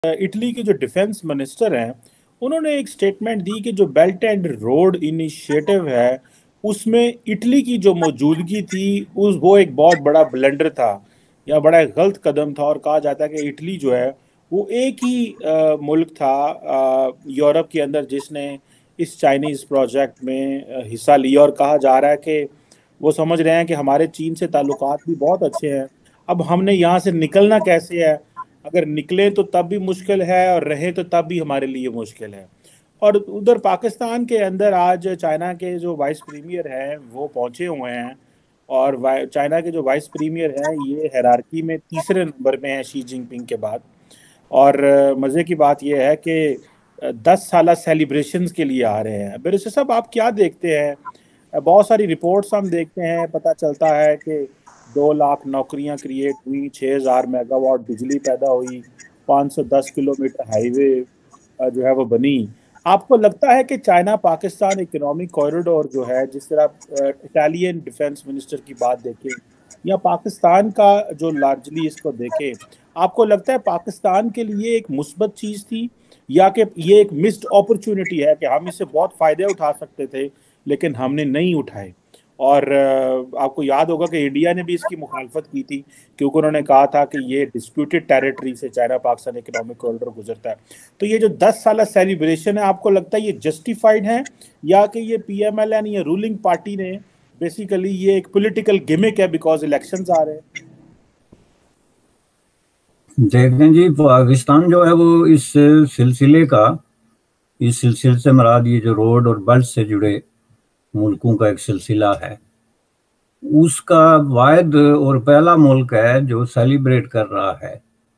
Italy کے جو defence minister ہیں انہوں نے ایک سٹیٹمنٹ دی کہ جو بیلٹ اینڈ روڈ انیشیٹو ہے اس میں اٹلی کی جو موجودگی تھی وہ ایک بہت بڑا بلنڈر تھا یا بڑا ایک غلط قدم تھا، اور کہا جاتا ہے کہ اٹلی جو ہے وہ ایک ہی ملک تھا یورپ کے اندر جس نے اس چائنیز پروجیکٹ میں حصہ لیا، اور کہا جا رہا ہے کہ وہ سمجھ رہے ہیں کہ ہمارے چین سے تعلقات بھی بہت اچھے ہیں، اب ہم نے یہاں سے نکلنا کیسے ہے؟ اگر نکلیں تو تب بھی مشکل ہے اور رہیں تو تب بھی ہمارے لیے مشکل ہے۔ اور ادھر پاکستان کے اندر آج چائنا کے جو وائس پریمیئر ہیں وہ پہنچے ہوئے ہیں، اور چائنا کے جو وائس پریمیئر ہیں یہ ہیرارکی میں تیسرے نمبر میں ہیں شی جن پنگ کے بعد۔ اور مزے کی بات یہ ہے کہ 10 سالہ سیلیبریشنز کے لیے آ رہے ہیں۔ بیرسٹر صاحب، آپ کیا دیکھتے ہیں؟ بہت ساری رپورٹس ہم دیکھتے ہیں، پتہ چلتا ہے کہ 2 لاکھ نوکریاں کریٹ ہوئی، 6,000 میگا واٹ بجلی پیدا ہوئی، 510 کلومیٹر ہائی وے جو ہے وہ بنی۔ آپ کو لگتا ہے کہ چائنا پاکستان اکنامک کوریڈور جو ہے، جس طرح اٹالین ڈیفنس منسٹر کی بات دیکھیں یا پاکستان کا جو لارجلی اس کو دیکھیں، آپ کو لگتا ہے پاکستان کے لیے ایک مثبت چیز تھی، یا کہ یہ ایک مسڈ اپرچونٹی ہے کہ ہم اس سے بہت فائدے اٹھا سکتے تھے لیکن ہم نے نہیں اٹھائے؟ اور آپ کو یاد ہوگا کہ انڈیا نے بھی اس کی مخالفت کی تھی، کیونکہ انہوں نے کہا تھا کہ یہ ڈسپیوٹڈ ٹیریٹری سے چائنا پاکستان اکنامک کوریڈور گزرتا ہے۔ تو یہ جو 10 سالہ سیلیبریشن ہے، آپ کو لگتا ہے یہ جسٹیفائڈ ہے، یا کہ یہ پی ایم ایل این یا رولنگ پارٹی نے بیسیکلی یہ ایک پولیٹیکل گیمک ہے بیکاز الیکشنز آ رہے ہیں؟ دیکھیں جی، پاکستان جو ہے وہ اس سلسلے سے مراد یہ جو روڈ اور بلٹ سے جڑے ملکوں کا ایک سلسلہ ہے، اس کا واحد اور پہلا ملک ہے جو سیلیبریٹ کر رہا ہے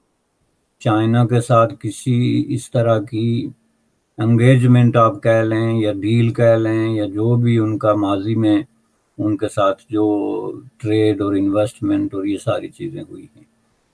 چائنا کے ساتھ کسی اس طرح کی انگیجمنٹ آپ کہہ لیں یا ڈیل کہہ لیں، یا جو بھی ان کا ماضی میں ان کے ساتھ جو ٹریڈ اور انویسٹمنٹ اور یہ ساری چیزیں ہوئی ہیں۔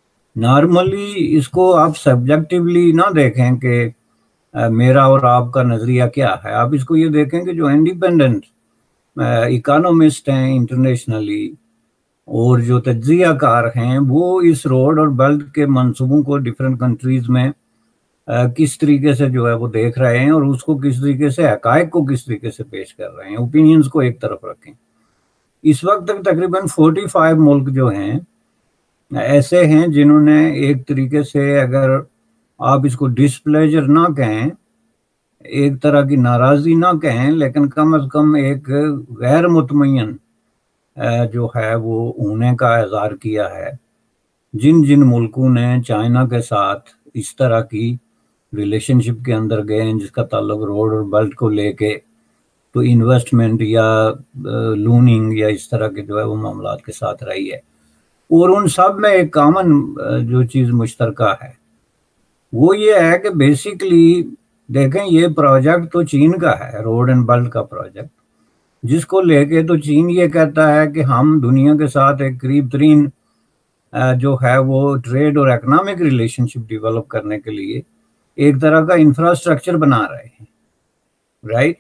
نارملی اس کو آپ سبجیکٹیولی نہ دیکھیں کہ میرا اور آپ کا نظریہ کیا ہے، آپ اس کو یہ دیکھیں کہ جو انڈیپینڈنٹ اکانومسٹ ہیں انٹرنیشنلی اور جو تجزیہ کار ہیں، وہ اس روڈ اور بیلٹ کے منصوبوں کو ڈفرینٹ کنٹریز میں کس طریقے سے جو ہے وہ دیکھ رہے ہیں، اور اس کو کس طریقے سے حقائق کو کس طریقے سے پیش کر رہے ہیں۔ اوپینینز کو ایک طرف رکھیں۔ اس وقت تک تقریباً 45 ملک جو ہیں ایسے ہیں جنہوں نے ایک طریقے سے، اگر آپ اس کو ڈسپلیجر نہ کہیں، ایک طرح کی ناراضی نہ کہیں، لیکن کم از کم ایک غیر مطمئن جو ہے وہ ہونے کا اظہار کیا ہے۔ جن ملکوں نے چائنا کے ساتھ اس طرح کی ریلیشن شپ کے اندر گئے ہیں جس کا تعلق روڈ اور بیلٹ کو لے کے تو انویسٹمنٹ یا لوننگ یا اس طرح کے جو ہے وہ معاملات کے ساتھ رہی ہے، اور ان سب میں ایک کامن جو چیز مشترکہ ہے وہ یہ ہے کہ بیسیکلی دیکھیں، یہ پروجیکٹ تو چین کا ہے، روڈ اینڈ بیلٹ کا پروجیکٹ، جس کو لے کے تو چین یہ کہتا ہے کہ ہم دنیا کے ساتھ ایک قریب ترین جو ہے وہ ٹریڈ اور اکنامک ریلیشن شپ ڈیولپ کرنے کے لیے ایک طرح کا انفراسٹرکچر بنا رہے ہیں، رائٹ؟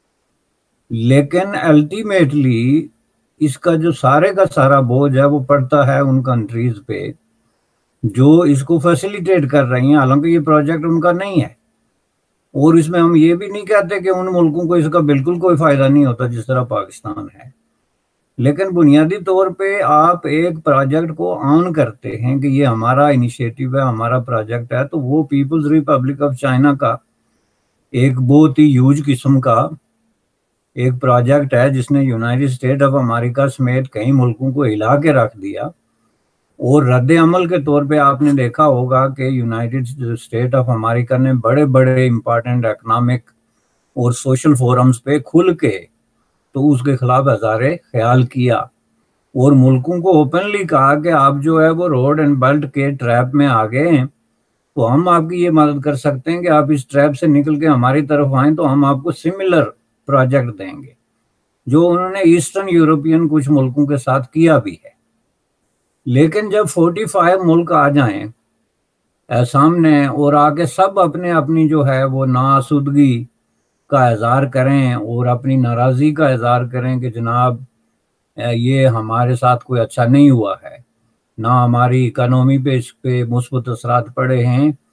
لیکن الٹیمیٹلی اس کا جو سارے کا سارا بوجھ ہے وہ پڑتا ہے ان کنٹریز پہ جو اس کو فیسیلیٹیٹ کر رہی ہیں، حالانکہ یہ پروجیکٹ ان کا نہیں ہے۔ اور اس میں ہم یہ بھی نہیں کہتے کہ ان ملکوں کو اس کا بالکل کوئی فائدہ نہیں ہوتا جس طرح پاکستان ہے، لیکن بنیادی طور پہ آپ ایک پروجیکٹ کو آن کرتے ہیں کہ یہ ہمارا انیشیٹو ہے، ہمارا پروجیکٹ ہے، تو وہ پیپلز ریپبلک آف چائنا کا ایک بہت ہی ہیوج قسم کا ایک پروجیکٹ ہے جس نے یونائٹڈ اسٹیٹ آف امریکہ سمیت کئی ملکوں کو ہلا کے رکھ دیا۔ اور رد عمل کے طور پہ آپ نے دیکھا ہوگا کہ یونائٹڈ اسٹیٹ آف امریکہ نے بڑے بڑے امپارٹنٹ اکنامک اور سوشل فورمز پہ کھل کے تو اس کے خلاف اظہار خیال کیا، اور ملکوں کو اوپنلی کہا کہ آپ جو ہے وہ روڈ اینڈ بیلٹ کے ٹریپ میں آ گئے ہیں، تو ہم آپ کی یہ مدد کر سکتے ہیں کہ آپ اس ٹریپ سے نکل کے ہماری طرف آئیں تو ہم آپ کو سملر پروجیکٹ دیں گے، جو انہوں نے ایسٹرن یورپین کچھ ملکوں کے ساتھ کیا بھی ہے۔ لیکن جب 45 ملک آ جائیں سامنے اور آ کے سب اپنے اپنی جو ہے وہ ناآسودگی کا اظہار کریں اور اپنی ناراضی کا اظہار کریں کہ جناب یہ ہمارے ساتھ کوئی اچھا نہیں ہوا ہے، نہ ہماری اکانومی پہ اس پہ مثبت اثرات پڑے ہیں،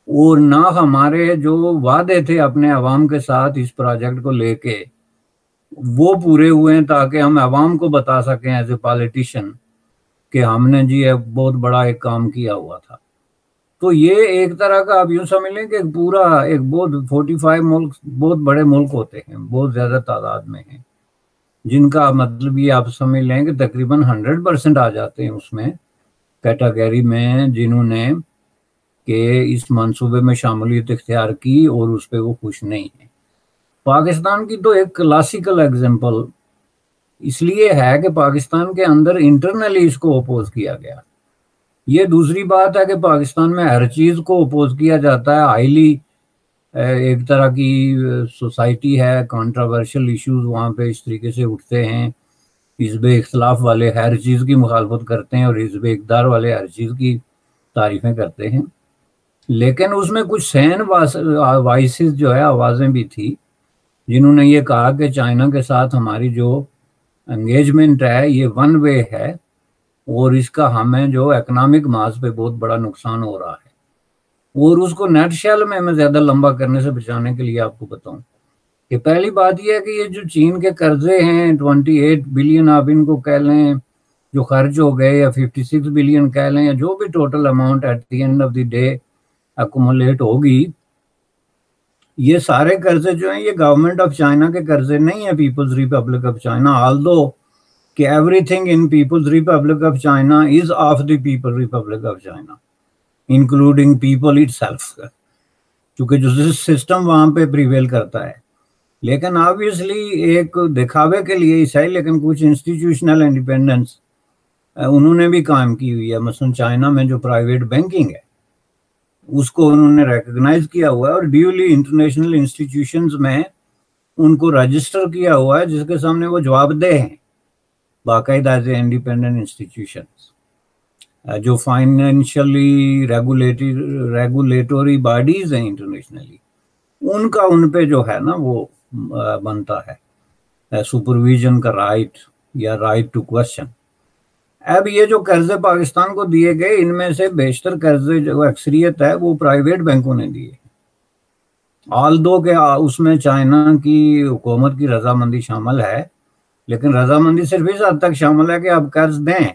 اور نہ ہمارے جو وعدے تھے اپنے عوام کے ساتھ اس پروجیکٹ کو لے کے وہ پورے ہوئے ہیں، تاکہ ہم عوام کو بتا سکیں ایز اے پالیٹیشین کہ ہم نے جی ایک بہت بڑا ایک کام کیا ہوا تھا۔ تو یہ ایک طرح کا آپ یوں سمجھ لیں کہ پورا ایک بہت 45 ملک بہت بڑے ملک ہوتے ہیں، بہت زیادہ تعداد میں ہیں، جن کا مطلب یہ آپ سمجھ لیں کہ تقریباً 100% آ جاتے ہیں اس میں کیٹیگری میں، جنہوں نے کہ اس منصوبے میں شامولیت اختیار کی اور اس پہ وہ خوش نہیں ہیں۔ پاکستان کی تو ایک کلاسیکل ایگزامپل اس لیے ہے کہ پاکستان کے اندر انٹرنلی اس کو اپوز کیا گیا۔ یہ دوسری بات ہے کہ پاکستان میں ہر چیز کو اپوز کیا جاتا ہے، ہائیلی ایک طرح کی سوسائٹی ہے، کنٹروورشل ایشوز وہاں پہ اس طریقے سے اٹھتے ہیں، حزب اختلاف والے ہر چیز کی مخالفت کرتے ہیں اور حزب اقتدار والے ہر چیز کی تعریفیں کرتے ہیں، لیکن اس میں کچھ سین وائسز جو ہے آوازیں بھی تھی جنہوں نے یہ کہا کہ چائنا کے ساتھ ہماری جو انگیجمنٹ ہے یہ ون وے ہے اور اس کا ہمیں جو اکنامک محاذ پہ بہت بڑا نقصان ہو رہا ہے۔ اور اس کو نیٹ شیل میں زیادہ لمبا کرنے سے بچانے کے لیے آپ کو بتاؤں کہ پہلی بات یہ ہے کہ یہ جو چین کے قرضے ہیں 28 بلین آپ ان کو کہہ لیں جو خرچ ہو گئے، یا 56 بلین کہہ لیں، یا جو بھی total amount at the end of the day accumulate ہوگی، یہ سارے قرضے جو ہیں یہ گورنمنٹ آف چائنا کے قرضے نہیں ہیں، People's Republic of China, although کہ everything in People's Republic of China is of the people republic of China including people itself, کیونکہ جو سسٹم وہاں پہ پریویل کرتا ہے۔ لیکن آبویسلی ایک دکھاوے کے لیے ہی صحیح، لیکن کچھ انسٹیٹیوشنل انڈیپینڈنس انہوں نے بھی قائم کی ہوئی ہے۔ مثلا چائنا میں جو پرائیویٹ بینکنگ ہے اس کو انہوں نے ریکگنائز کیا ہوا ہے اور ڈیولی انٹرنیشنل انسٹیٹیوشنز میں ان کو رجسٹر کیا ہوا ہے، جس کے سامنے وہ جواب دہ ہیں باقاعدہ ایز اے انڈیپینڈنٹ انسٹیٹیوشنز جو فائنینشلی ریگولیٹوری باڈیز ہیں انٹرنیشنلی، ان کا ان پہ جو ہے نا وہ بنتا ہے سپرویژن کا رائٹ یا رائٹ ٹو کوشچن۔ اب یہ جو قرضے پاکستان کو دیے گئے ان میں سے بیشتر قرضے جو اکثریت ہے وہ پرائیویٹ بینکوں نے دیے، آلدو کہ اس میں چائنا کی حکومت کی رضامندی شامل ہے، لیکن رضامندی صرف اس حد تک شامل ہے کہ آپ قرض دیں،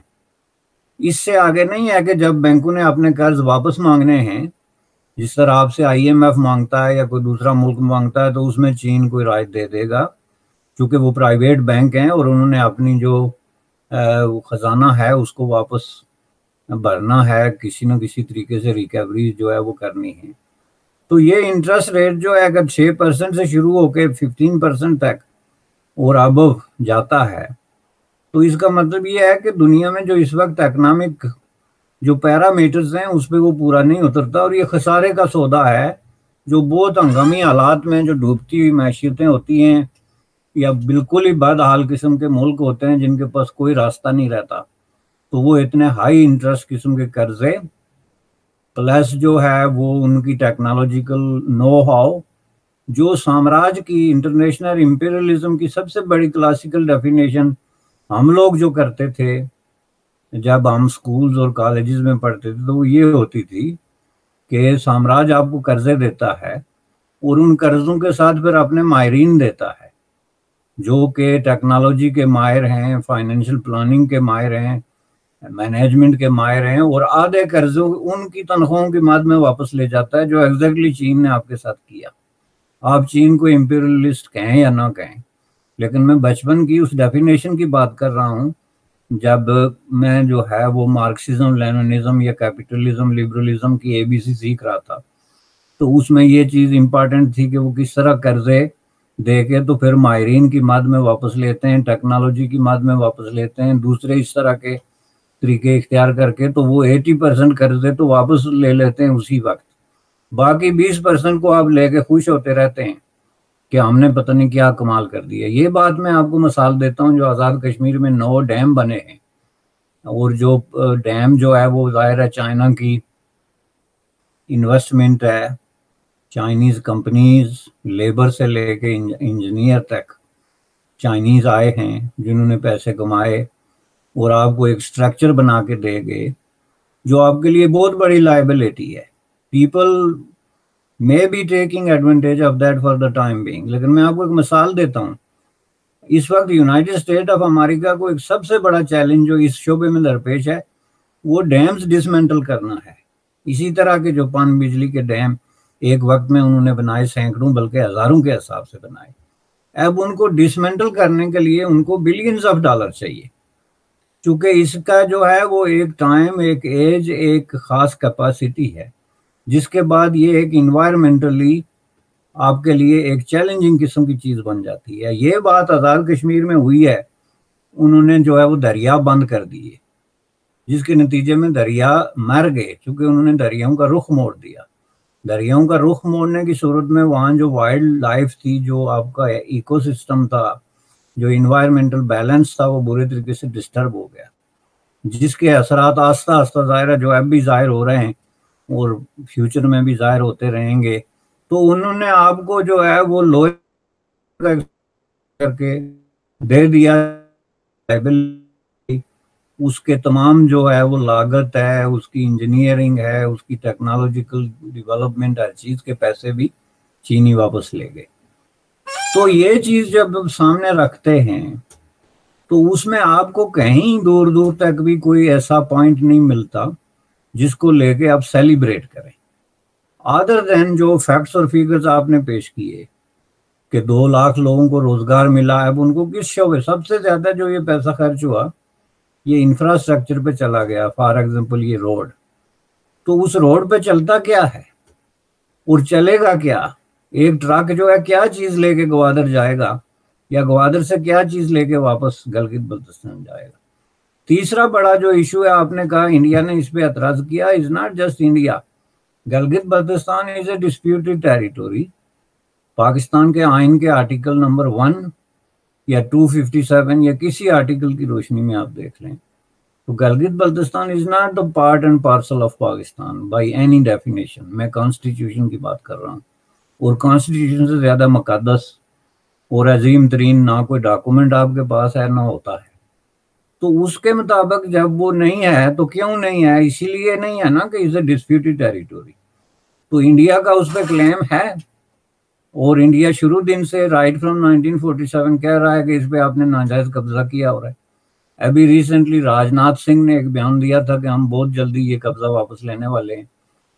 اس سے آگے نہیں ہے کہ جب بینکوں نے اپنے قرض واپس مانگنے ہیں، جس طرح آپ سے IMF مانگتا ہے یا کوئی دوسرا ملک مانگتا ہے، تو اس میں چین کوئی رائٹ دے دے گا کیونکہ وہ پرائیویٹ بینک ہیں اور انہوں نے اپنی جو خزانہ ہے اس کو واپس بھرنا ہے، کسی نہ کسی طریقے سے ریکیوری جو ہے وہ کرنی ہے۔ تو یہ انٹرسٹ ریٹ جو ہے اگر 6% سے شروع ہو کے 15% تک اور ابو جاتا ہے، تو اس کا مطلب یہ ہے کہ دنیا میں جو اس وقت اکنامک جو پیرامیٹرز ہیں اس پہ وہ پورا نہیں اترتا، اور یہ خسارے کا سودا ہے جو بہت ہنگامی حالات میں جو ڈوبتی ہوئی معیشتیں ہوتی ہیں یا بالکل ہی بد حال قسم کے ملک ہوتے ہیں جن کے پاس کوئی راستہ نہیں رہتا، تو وہ اتنے ہائی انٹرسٹ قسم کے قرضے پلس جو ہے وہ ان کی ٹیکنالوجیکل نو ہاؤ، جو سامراج کی انٹرنیشنل امپیریلزم کی سب سے بڑی کلاسیکل ڈیفینیشن ہم لوگ جو کرتے تھے جب ہم سکولز اور کالجز میں پڑھتے تھے، تو وہ یہ ہوتی تھی کہ سامراج آپ کو قرضے دیتا ہے اور ان قرضوں کے ساتھ پھر اپنے ماہرین دیتا ہے جو کہ ٹیکنالوجی کے ماہر ہیں، فائنینشیل پلاننگ کے ماہر ہیں، مینجمنٹ کے ماہر ہیں، اور آدھے قرضوں ان کی تنخواہوں کی مد میں واپس لے جاتا ہے، جو ایگزیکٹلی چین نے آپ کے ساتھ کیا۔ آپ چین کو امپیریلسٹ کہیں یا نہ کہیں، لیکن میں بچپن کی اس ڈیفینیشن کی بات کر رہا ہوں جب میں جو ہے وہ مارکسزم لیننزم یا کیپٹلزم لبرلزم کی ABC سیکھ رہا تھا، تو اس میں یہ چیز امپارٹنٹ تھی کہ وہ کس طرح قرضے دے کے تو پھر ماہرین کی مد میں واپس لیتے ہیں، ٹیکنالوجی کی مد میں واپس لیتے ہیں، دوسرے اس طرح کے طریقے اختیار کر کے، تو وہ 80% قرضے تو واپس لے لیتے ہیں اسی وقت، باقی 20% کو آپ لے کے خوش ہوتے رہتے ہیں کہ ہم نے پتہ نہیں کیا کمال کر دیا۔ یہ بات میں آپ کو مثال دیتا ہوں، جو آزاد کشمیر میں 9 ڈیم بنے ہیں، اور جو ڈیم جو ہے وہ ظاہر ہے چائنا کی انویسٹمنٹ ہے، چائنیز کمپنیز لیبر سے لے کے انجینئر تک چائنیز آئے ہیں جنہوں نے پیسے کمائے اور آپ کو ایک سٹرکچر بنا کے دے گئے جو آپ کے لیے بہت بڑی لائبلٹی ہے۔ People may be taking advantage of that for the time being. لیکن میں آپ کو ایک مثال دیتا ہوں. اس وقت یونائٹڈ اسٹیٹ آف امریکہ کو ایک سب سے بڑا چیلنج جو اس شعبے میں درپیش ہے وہ ڈیمز ڈسمنٹل کرنا ہے. اسی طرح کے جو پن بجلی کے ڈیم ایک وقت میں انہوں نے بنائے، سینکڑوں بلکہ ہزاروں کے حساب سے بنائے، اب ان کو ڈسمنٹل کرنے کے لیے ان کو بلینز آف ڈالر چاہیے، چونکہ اس کا جو ہے وہ ایک ٹائم، ایک ایج، ایک خاص کیپیسٹی ہے، جس کے بعد یہ ایک انوائرمنٹلی آپ کے لیے ایک چیلنجنگ قسم کی چیز بن جاتی ہے. یہ بات آزاد کشمیر میں ہوئی ہے، انہوں نے جو ہے وہ دریا بند کر دیے، جس کے نتیجے میں دریا مر گئے، چونکہ انہوں نے دریاؤں کا رخ موڑ دیا. دریاؤں کا رخ موڑنے کی صورت میں وہاں جو وائلڈ لائف تھی، جو آپ کا ایکو سسٹم تھا، جو انوائرمنٹل بیلنس تھا، وہ برے طریقے سے ڈسٹرب ہو گیا، جس کے اثرات آہستہ آہستہ ظاہر ہے جو اب بھی ظاہر ہو رہے ہیں اور فیوچر میں بھی ظاہر ہوتے رہیں گے. تو انہوں نے آپ کو جو ہے وہ لوہے کر کے دے دیا، اس کے تمام جو ہے وہ لاگت ہے، اس کی انجینئرنگ ہے، اس کی ٹیکنالوجیکل ڈیولپمنٹ، ہر چیز کے پیسے بھی چینی واپس لے گئے. تو یہ چیز جب سامنے رکھتے ہیں تو اس میں آپ کو کہیں دور دور تک بھی کوئی ایسا پوائنٹ نہیں ملتا جس کو لے کے آپ سیلیبریٹ کریں، ادر دین جو فیکٹس اور فیگرز آپ نے پیش کیے کہ 2 لاکھ لوگوں کو روزگار ملا. اب ان کو کس شعبے سب سے زیادہ جو یہ پیسہ خرچ ہوا یہ انفراسٹرکچر پہ چلا گیا. فار ایگزامپل یہ روڈ، تو اس روڈ پہ چلتا کیا ہے اور چلے گا کیا؟ ایک ٹرک جو ہے کیا چیز لے کے گوادر جائے گا، یا گوادر سے کیا چیز لے کے واپس گلگت بلتستان جائے گا؟ تیسرا بڑا جو ایشو ہے، آپ نے کہا انڈیا نے اس پہ اعتراض کیا، is not just India. Gilgit Baltistan is a disputed territory. Pakistan کے آئین کے آرٹیکل نمبر 1 یا 257 یا کسی آرٹیکل کی روشنی میں آپ دیکھ لیں تو Gilgit Baltistan is not the part and parcel of Pakistan by any definition. میں کانسٹیٹیوشن کی بات کر رہا ہوں، اور کانسٹیٹیوشن سے زیادہ مقدس اور عظیم ترین نہ کوئی ڈاکومنٹ آپ کے پاس ہے نہ ہوتا ہے. تو اس کے مطابق جب وہ نہیں ہے تو کیوں نہیں ہے؟ اسی لیے نہیں ہے نا کہ از اے ڈسپیوٹڈ ٹیریٹوری. تو انڈیا کا اس پہ کلیم ہے، اور انڈیا شروع دن سے رائٹ فرام 1947 کہہ رہا ہے کہ اس پہ آپ نے ناجائز قبضہ کیا ہو رہا ہے. ابھی ریسنٹلی راج ناتھ سنگھ نے ایک بیان دیا تھا کہ ہم بہت جلدی یہ قبضہ واپس لینے والے ہیں.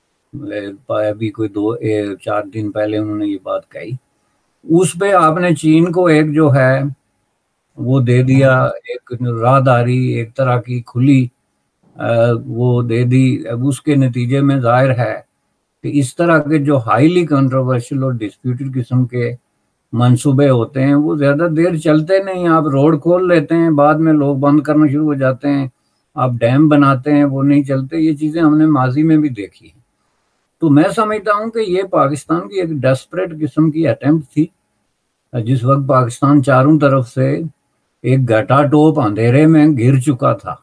ابھی کوئی 4 دن پہلے انہوں نے یہ بات کہی. اس پہ آپ نے چین کو ایک جو ہے وہ دے دیا، ایک راہداری ایک طرح کی کھلی وہ دے دی. اب اس کے نتیجے میں ظاہر ہے کہ اس طرح کے جو ہائیلی کنٹروورشل اور ڈسپیوٹڈ قسم کے منصوبے ہوتے ہیں وہ زیادہ دیر چلتے نہیں. آپ روڈ کھول لیتے ہیں، بعد میں لوگ بند کرنا شروع ہو جاتے ہیں. آپ ڈیم بناتے ہیں، وہ نہیں چلتے. یہ چیزیں ہم نے ماضی میں بھی دیکھی ہیں. تو میں سمجھتا ہوں کہ یہ پاکستان کی ایک ڈیسپریٹ قسم کی اٹیمپٹ تھی، جس وقت پاکستان چاروں طرف سے ایک گھٹا ٹوپ اندھیرے میں گر چکا تھا،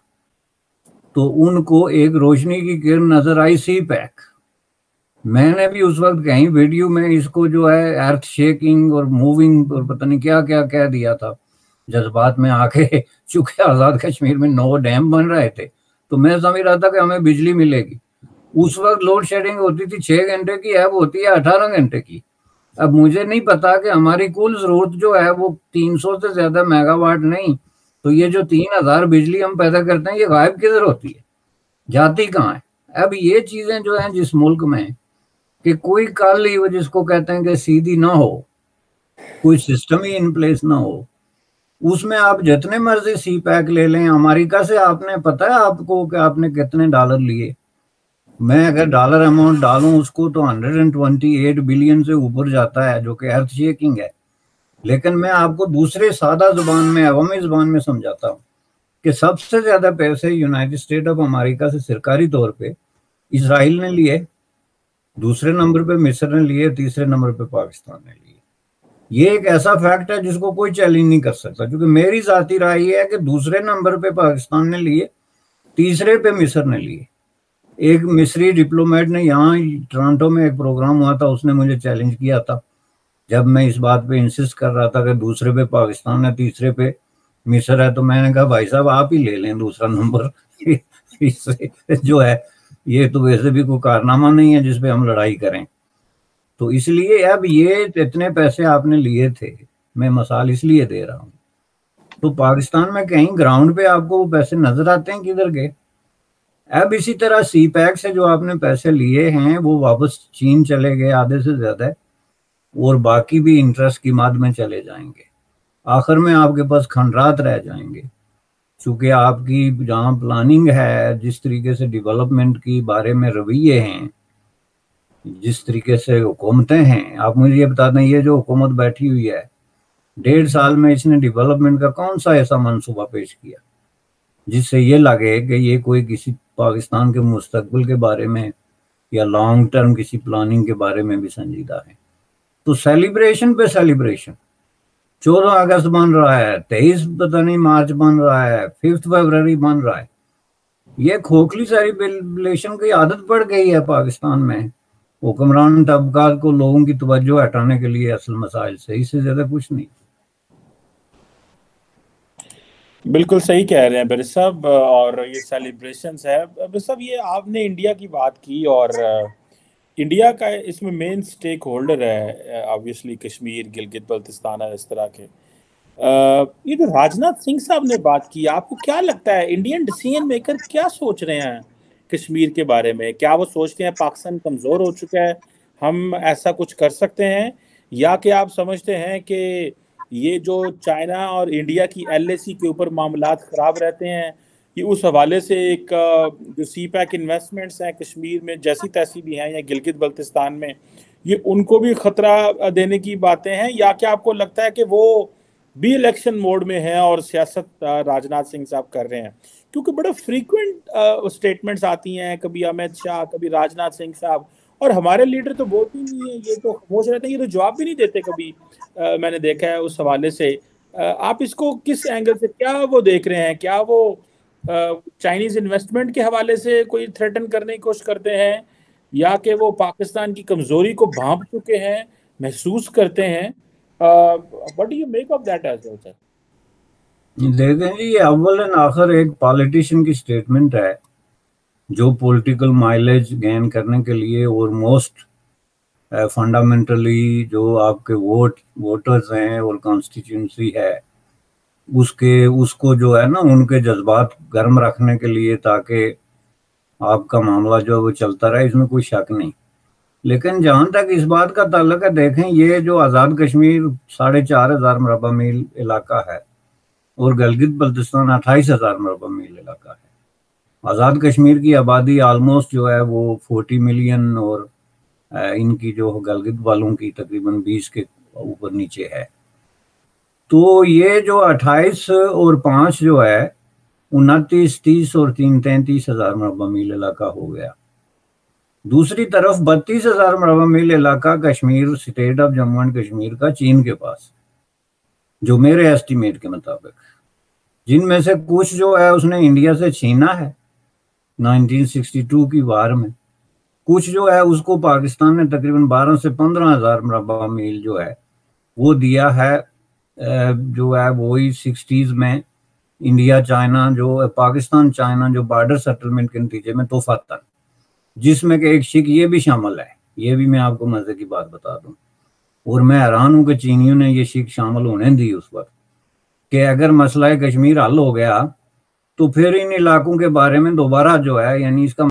تو ان کو ایک روشنی کی کرن نظر آئی، سی پیک. میں نے بھی اس وقت کہیں ویڈیو میں اس کو جو ہے ارتھ شیکنگ اور موونگ اور پتہ نہیں کیا کیا کہہ دیا تھا جذبات میں آ کے. چونکہ آزاد کشمیر میں 9 ڈیم بن رہے تھے تو میں سمجھ رہا تھا کہ ہمیں بجلی ملے گی. اس وقت لوڈ شیڈنگ ہوتی تھی 6 گھنٹے کی، اب ہوتی ہے 18 گھنٹے کی. اب مجھے نہیں پتا کہ ہماری کل ضرورت جو ہے وہ 300 سے زیادہ میگا واٹ نہیں، تو یہ جو 3000 بجلی ہم پیدا کرتے ہیں یہ غائب کدھر ہوتی ہے، جاتی کہاں ہے؟ اب یہ چیزیں جو ہیں جس ملک میں کہ کوئی کل ہی وہ جس کو کہتے ہیں کہ سیدھی نہ ہو، کوئی سسٹم ہی ان پلیس نہ ہو، اس میں آپ جتنے مرضی سی پیک لے لیں. امریکہ سے آپ نے پتا ہے آپ کو کہ آپ نے کتنے ڈالر لیے؟ میں اگر ڈالر اماؤنٹ ڈالوں اس کو تو 128 بلین سے اوپر جاتا ہے، جو کہ ارتھ شیکنگ ہے. لیکن میں آپ کو دوسرے سادہ زبان میں، عوامی زبان میں سمجھاتا ہوں کہ سب سے زیادہ پیسے یونائٹڈ اسٹیٹ آف امریکہ سے سرکاری طور پہ اسرائیل نے لیے، دوسرے نمبر پہ مصر نے لیے، تیسرے نمبر پہ پاکستان نے لیے. یہ ایک ایسا فیکٹ ہے جس کو کوئی چیلنج نہیں کر سکتا، کیونکہ میری ذاتی رائے یہ ہے کہ دوسرے نمبر پہ پاکستان نے لیے، تیسرے پہ مصر نے لیے. ایک مصری ڈپلومیٹ نے یہاں ٹورانٹو میں ایک پروگرام ہوا تھا، اس نے مجھے چیلنج کیا تھا جب میں اس بات پہ انسسٹ کر رہا تھا کہ دوسرے پہ پاکستان ہے، تیسرے پہ مصر ہے. تو میں نے کہا بھائی صاحب آپ ہی لے لیں دوسرا نمبر. اس سے جو ہے یہ تو ویسے بھی کوئی کارنامہ نہیں ہے جس پہ ہم لڑائی کریں. تو اس لیے اب یہ اتنے پیسے آپ نے لیے تھے، میں مثال اس لیے دے رہا ہوں، تو پاکستان میں کہیں گراؤنڈ پہ آپ کو وہ پیسے نظر آتے ہیں کدھر گئے؟ اب اسی طرح سی پیک سے جو آپ نے پیسے لیے ہیں وہ واپس چین چلے گئے آدھے سے زیادہ، اور باقی بھی انٹرسٹ کی ماد میں چلے جائیں گے، آخر میں آپ کے پاس کھنڈرات رہ جائیں گے، چونکہ آپ کی جہاں پلاننگ ہے، جس طریقے سے ڈیولپمنٹ کی بارے میں رویے ہیں، جس طریقے سے حکومتیں ہیں، آپ مجھے یہ بتا دیں یہ جو حکومت بیٹھی ہوئی ہے 1.5 سال میں اس نے ڈیولپمنٹ کا کون سا ایسا منصوبہ پیش کیا جس سے یہ لگے کہ یہ کوئی کسی پاکستان کے مستقبل کے بارے میں یا لانگ ٹرم کسی پلاننگ کے بارے میں بھی سنجیدہ ہے؟ تو سیلیبریشن پہ سیلیبریشن، 14 اگست بن رہا ہے، 23 پتہ نہیں مارچ بن رہا ہے، 5 فروری بن رہا ہے، یہ کھوکھلی سیلیبریشن کی عادت پڑ گئی ہے پاکستان میں حکمران طبقات کو لوگوں کی توجہ ہٹانے کے لیے اصل مسائل سے، اس سے زیادہ کچھ نہیں۔ بالکل صحیح کہہ رہے ہیں بر صاحب، اور یہ سیلیبریشنز ہے بر صاحب، یہ آپ نے انڈیا کی بات کی، اور انڈیا کا اس میں مین سٹیک ہولڈر ہے آبویسلی کشمیر، گلگت بلتستان اور اس طرح کے۔ یہ جو راجناتھ سنگھ صاحب نے بات کی، آپ کو کیا لگتا ہے انڈین ڈیسیژن میکر کیا سوچ رہے ہیں کشمیر کے بارے میں؟ کیا وہ سوچتے ہیں پاکستان کمزور ہو چکا ہے، ہم ایسا کچھ کر سکتے ہیں، یا کہ آپ سمجھتے ہیں کہ یہ جو چائنا اور انڈیا کی LAC کے اوپر معاملات خراب رہتے ہیں، یہ اس حوالے سے ایک جو سی پیک انویسٹمنٹس ہیں کشمیر میں جیسی تیسی بھی ہیں یا گلگت بلتستان میں، یہ ان کو بھی خطرہ دینے کی باتیں ہیں، یا کہ آپ کو لگتا ہے کہ وہ بھی الیکشن موڈ میں ہیں اور سیاست راجناتھ سنگھ صاحب کر رہے ہیں؟ کیونکہ بڑا فریکوینٹ سٹیٹمنٹس آتی ہیں، کبھی امت شاہ، کبھی راجناتھ سنگھ صاحب، اور ہمارے لیڈر تو بولتے ہی نہیں ہیں، یہ تو خاموش رہتے ہیں، یہ تو جواب بھی نہیں دیتے کبھی، میں نے دیکھا ہے اس حوالے سے۔ آپ اس کو کس اینگل سے کیا وہ دیکھ رہے ہیں؟ کیا وہ چائنیز انویسٹمنٹ کے حوالے سے کوئی تھریٹن کرنے کی کوشش کرتے ہیں، یا کہ وہ پاکستان کی کمزوری کو بھانپ چکے ہیں، محسوس کرتے ہیں؟ what do you make of that as well, sir? دیکھیں جی، یہ اول آخر ایک پالیٹیشین کی سٹیٹمنٹ ہے جو پولیٹیکل مائلیج گین کرنے کے لیے اور موسٹ فنڈامنٹلی جو آپ کے ووٹرز ہیں اور کانسٹیٹیوئنسی ہے اس کو جو ہے نا ان کے جذبات گرم رکھنے کے لیے، تاکہ آپ کا معاملہ جو ہے وہ چلتا رہے، اس میں کوئی شک نہیں۔ لیکن جہاں تک اس بات کا تعلق ہے، دیکھیں یہ جو آزاد کشمیر 4,500 مربع میل علاقہ ہے اور گلگت بلتستان 28,000 مربع میل علاقہ ہے، آزاد کشمیر کی آبادی آلموسٹ جو ہے وہ 40 ملین، اور ان کی جو گلگت والوں کی تقریباً 20 کے اوپر نیچے ہے۔ تو یہ جو 28 اور 5 جو ہے 29، 30 اور 33,000 مربع میل علاقہ ہو گیا۔ دوسری طرف 32,000 مربع میل علاقہ Kashmir, state of Jammu and Kashmir کا چین کے پاس، جو میرے ایسٹیمیٹ کے مطابق، جن میں سے کچھ جو ہے اس نے انڈیا سے چھینا ہے 1962 کی وار میں، کچھ جو ہے اس کو پاکستان نے تقریباً 12 سے 15,000 مربع میل جو ہے وہ دیا ہے، جو ہے وہی 60s میں انڈیا چائنا جو پاکستان چائنا جو بارڈر سیٹلمنٹ کے نتیجے میں توفاتن، جس میں کہ ایک شک یہ بھی شامل ہے، یہ بھی میں آپ کو مزے کی بات بتا دوں، اور میں حیران ہوں کہ چینیوں نے یہ شک شامل ہونے دی اس وقت، کہ اگر مسئلہ کشمیر حل ہو گیا تو پھر ان علاقوں کے بارے میں دوبارہ جو ہے، یعنی اس کا